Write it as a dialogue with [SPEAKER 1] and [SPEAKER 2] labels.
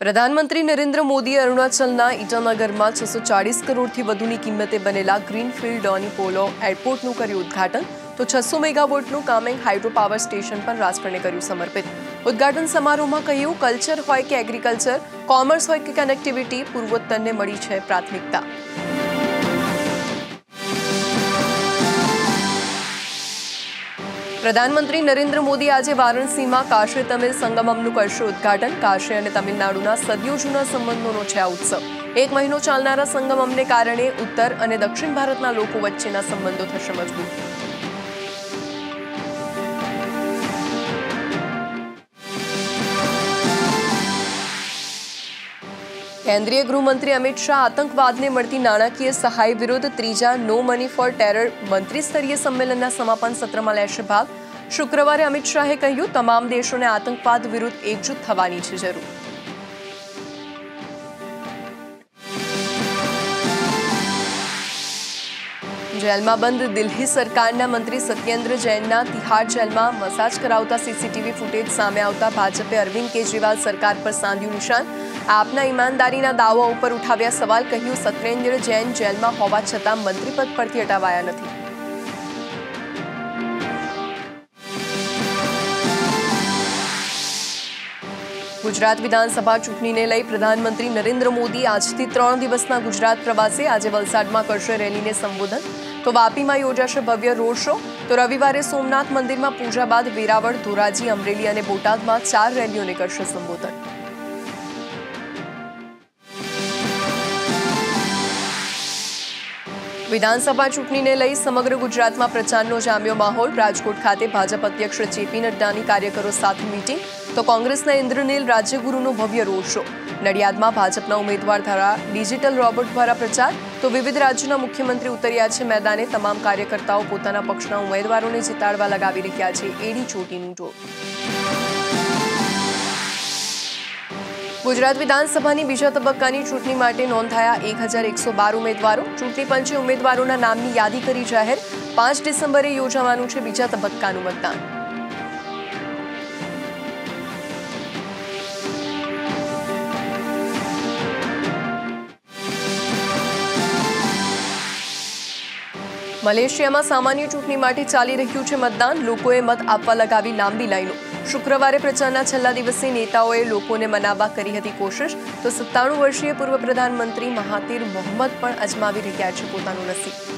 [SPEAKER 1] પ્રધાનમંત્રી નરેન્દ્ર મોદીએ અરુણાચલના ઈટાનગરમાં 640 કરોડથી વધુની કિંમતે બનેલા ગ્રીનફિલ્ડ ડોની પોલો એરપોર્ટનું કર્યું ઉદ્ઘાટન, તો 600 મેગાવોટનું કામેંગ હાઇડ્રો પાવર સ્ટેશન પણ રાષ્ટ્રને કર્યું સમર્પિત। ઉદ્ઘાટન સમારોહમાં કહ્યું, કલ્ચર હોય કે એગ્રીકલ્ચર, કોમર્સ હોય કે કનેક્ટિવિટી, પૂર્વોત્તરને મળી છે પ્રાથમિકતા। प्रधानमंत्री नरेंद्र मोदी आज वाराणसी में काशी तमिल संगममનું કરશે ઉદ્ઘાટન। काशी અને તમિલનાડુના સદીઓ જૂના સંબંધોનો છે આ ઉત્સવ। એક મહિનો ચાલનારા સંગમમને કારણે ઉત્તર અને દક્ષિણ ભારતના લોકો વચ્ચેના સંબંધો થશે મજબૂત। केंद्रीय गृहमंत्री अमित शाह आतंकवादने મળતી નાણાકીય સહાય વિરુદ્ધ ત્રીજા નો મની ફોર ટેરર મંત્રી સ્તરીય સંમેલનના સમાપન સત્રમાં લેશે ભાગ। શુક્રવારે અમિત શાહે કહ્યું, તમામ દેશોને આતંકવાદ વિરુદ્ધ એકજૂથ થવાની છે જરૂર। જેલમાં બંધ દિલ્હી સરકારના મંત્રી સત્યેન્દ્ર જૈનના તિહાર જેલમાં મસાજ કરાવતા સીસીટીવી ફૂટેજ સામે આવતા ભાજપે અરવિંદ કેજરીવાલ સરકાર પર સાધ્યું નિશાન। આપના ઈમાનદારીના દાવા ઉપર ઉઠાવ્યા સવાલ। કહ્યું, સત્યેન્દ્ર જૈન જેલમાં હોવા છતાં મંત્રી પદ પરથી હટાવાયા નથી। ગુજરાત વિધાનસભા ચૂંટણીને લઈ પ્રધાનમંત્રી નરેન્દ્ર મોદી આજથી 3 દિવસના ગુજરાત પ્રવાસે। આજે વલસાડમાં કરશે રેલીને સંબોધન, તો વાપીમાં યોજાશે ભવ્ય રોડ શો, તો રવિવારે સોમનાથ મંદિરમાં પૂજા બાદ વેરાવળ, ધોરાજી, અમરેલી અને બોટાદમાં 4 રેલીઓને કરશે સંબોધન। વિધાનસભા ચૂંટણીને લઈ સમગ્ર ગુજરાતમાં પ્રચારનો જામ્યો માહોલ। રાજકોટ ખાતે ભાજપ અધ્યક્ષ જેપી નડ્ડાની કાર્યકરો સાથે મીટિંગ, તો કોંગ્રેસના ઇન્દ્રનીલ રાજ્યગુરુનો ભવ્ય રોડ શો। નડિયાદમાં ભાજપના ઉમેદવાર દ્વારા ડિજિટલ રોબોટ દ્વારા પ્રચાર, તો વિવિધ રાજ્યોના મુખ્યમંત્રી ઉતર્યા છે મેદાને। તમામ કાર્યકર્તાઓ પોતાના પક્ષના ઉમેદવારોને જીતાડવા લગાવી રહ્યા છે એડી ચોટીનું ઢોલ। ગુજરાત વિધાનસભાની બીજા તબક્કાની ચૂંટણી માટે નોંધાયા 1112 ઉમેદવારો। ચૂંટણી પંચે ઉમેદવારોના નામની યાદી કરી જાહેર। 5 ડિસેમ્બરે યોજાવાનું છે બીજા તબક્કાનું મતદાન। મલેશિયામાં સામાન્ય ચૂંટણી માટે ચાલી રહ્યું છે મતદાન। લોકોએ મત આપવા લગાવી લાંબી લાઈનો। શુક્રવારે પ્રચારના છેલ્લા દિવસે નેતાઓએ લોકોને મનાવવા કરી હતી કોશિશ, તો 97 વર્ષીય પૂર્વ પ્રધાનમંત્રી મહાતીર મોહમ્મદ પણ અજમાવી રહ્યા છે પોતાનું નસીબ।